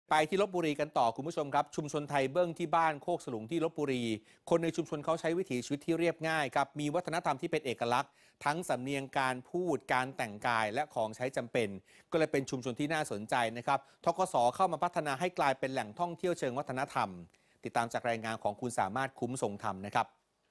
ไปที่ลพบุรีกันต่อคุณผู้ชมครับชุมชนไทยเบิ้งที่บ้านโคกสลุงที่ลพบุรีคนในชุมชนเขาใช้วิถีชีวิตที่เรียบง่ายครับมีวัฒนธรรมที่เป็นเอกลักษณ์ทั้งสำเนียงการพูดการแต่งกายและของใช้จำเป็นก็เลยเป็นชุมชนที่น่าสนใจนะครับธกส.เข้ามาพัฒนาให้กลายเป็นแหล่งท่องเที่ยวเชิงวัฒนธรรมติดตามจากรายงานของคุณสามารถคุ้มทรงธรรมนะครับ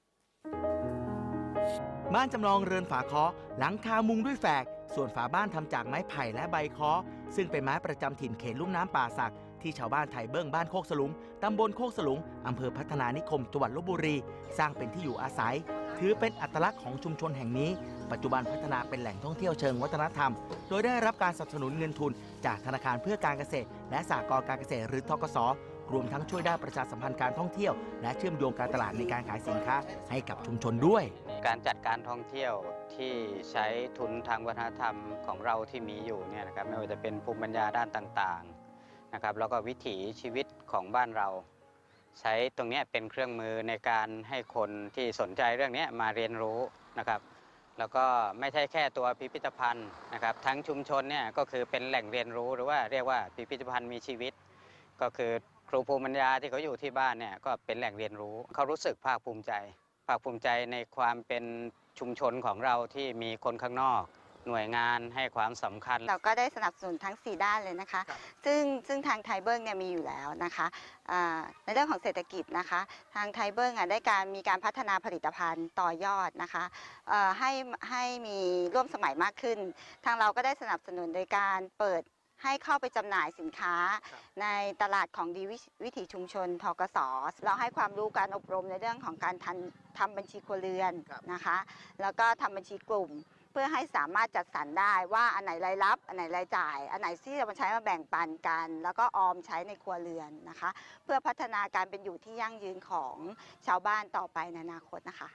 บ้านจำลองเรือนฝาเคาะหลังคามุงด้วยแฝกส่วนฝาบ้านทำจากไม้ไผ่และใบเคาะซึ่งเป็นไม้ประจำถิ่นเขตลุ่มน้ำป่าสักที่ชาวบ้านไทยเบิ้งบ้านโคกสลุงตำบลโคกสลุงอำเภอพัฒนานิคมจังหวัดลพบุรีสร้างเป็นที่อยู่อาศัยถือเป็นอัตลักษณ์ของชุมชนแห่งนี้ปัจจุบันพัฒนาเป็นแหล่งท่องเที่ยวเชิงวัฒนธรรมโดยได้รับการสนับสนุนเงินทุนจากธนาคารเพื่อการเกษตรและสหกรณ์การเกษตรหรือธกส.รวมทั้งช่วยด้านประชาสัมพันธ์การท่องเที่ยวและเชื่อมโยงการตลาดในการขายสินค้าให้กับชุมชนด้วยการจัดการท่องเที่ยวที่ใช้ทุนทางวัฒนธรรมของเราที่มีอยู่เนี่ยนะครับไม่ว่าจะเป็นภูมิปัญญาด้านต่างๆนะครับแล้วก็วิถีชีวิตของบ้านเราใช้ตรงนี้เป็นเครื่องมือในการให้คนที่สนใจเรื่องนี้มาเรียนรู้นะครับแล้วก็ไม่ใช่แค่ตัวพิพิธภัณฑ์นะครับทั้งชุมชนเนี่ยก็คือเป็นแหล่งเรียนรู้หรือว่าเรียกว่าพิพิธภัณฑ์มีชีวิตก็คือครูภูมิปัญญาที่เขาอยู่ที่บ้านเนี่ยก็เป็นแหล่งเรียนรู้เขารู้สึกภาคภูมิใจในความเป็นชุมชนของเราที่มีคนข้างนอกหน่วยงานให้ความสำคัญเราก็ได้สนับสนุนทั้ง4ด้านเลยนะคะซึ่งทางไทยเบิ้งเนี่ยมีอยู่แล้วนะคะในเรื่องของเศรษฐกิจนะคะทางไทยเบิ้งได้มีการพัฒนาผลิตภัณฑ์ต่อยอดนะคะให้มีร่วมสมัยมากขึ้นทางเราก็ได้สนับสนุนโดยการเปิดให้เข้าไปจำหน่ายสินค้าในตลาดของดีวิถีชุมชนธกส.เราให้ความรู้การอบรมในเรื่องของการทำบัญชีครัวเรือนนะคะแล้วก็ทำบัญชีกลุ่มเพื่อให้สามารถจัดสรรได้ว่าอันไหนรายรับอันไหนรายจ่ายอันไหนที่จะมาใช้มาแบ่งปันกันแล้วก็ออมใช้ในครัวเรือนนะคะเพื่อพัฒนาการเป็นอยู่ที่ยั่งยืนของชาวบ้านต่อไปในอนาคตนะคะ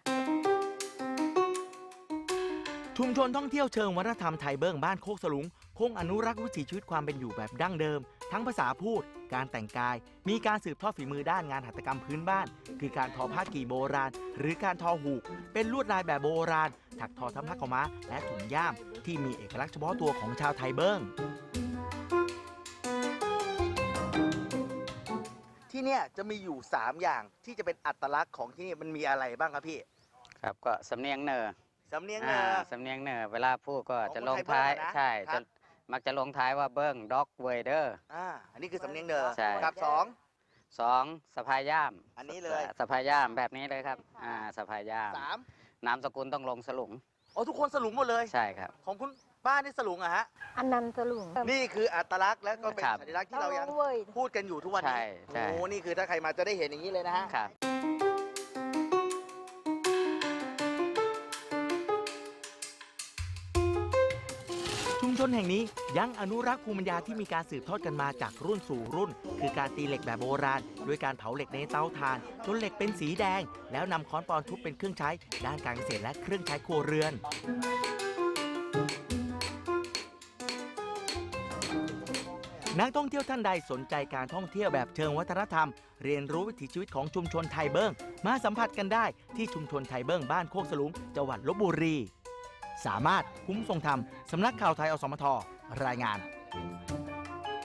ชุมชนท่องเที่ยวเชิงวัฒนธรรมไทยเบิ้งบ้านโคกสลุงคงอนุรักษ์วิถีชีวิตความเป็นอยู่แบบดั้งเดิมทั้งภาษาพูดการแต่งกายมีการสืบทอดฝีมือด้านงานหัตถกรรมพื้นบ้านคือการทอผ้ากี่โบราณหรือการทอหูกเป็นลวดลายแบบโบราณถักทอทั้งผ้าขาวม้าและถุงย่ามที่มีเอกลักษณ์เฉพาะตัวของชาวไทยเบิ้งที่เนี่ยจะมีอยู่3อย่างที่จะเป็นอัตลักษณ์ของที่นี่มันมีอะไรบ้างครับพี่ครับก็สำเนียงเนอสำเนียงเนอเวลาพูดก็จะลงท้ายใช่จะมักจะลงท้ายว่าเบิ้งด็อกเวเดอร์อันนี้คือสำเนียงเนอครับ2สะพายย่ามอันนี้เลยสะพายย่ามแบบนี้เลยครับสะพายย่ามนามสกุลต้องลงสลุงทุกคนสลุงหมดเลยใช่ครับของคุณป้านี่สลุงอะฮะอันนั้นสลุงนี่คืออัตลักษณ์และก็เป็นสัญลักษณ์ที่เรายังพูดกันอยู่ทุกวันนี้นี่คือถ้าใครมาจะได้เห็นอย่างนี้เลยนะฮะชุมชนแห่งนี้ยังอนุรักษ์ภูมิปัญญาที่มีการสืบทอดกันมาจากรุ่นสู่รุ่นคือการตีเหล็กแบบโบราณด้วยการเผาเหล็กในเตาถ่านจนเหล็กเป็นสีแดงแล้วนำค้อนปอนทุบเป็นเครื่องใช้ด้านการเกษตรและเครื่องใช้ครัวเรือนนักท่องเที่ยวท่านใดสนใจการท่องเที่ยวแบบเชิงวัฒนธรรมเรียนรู้วิถีชีวิตของชุมชนไทยเบิ้งมาสัมผัสกันได้ที่ชุมชนไทยเบิ้งบ้านโคกสลุงจังหวัดลพบุรีสามารถคุ้มทรงธรรมสำนักข่าวไทยอสมทรายงาน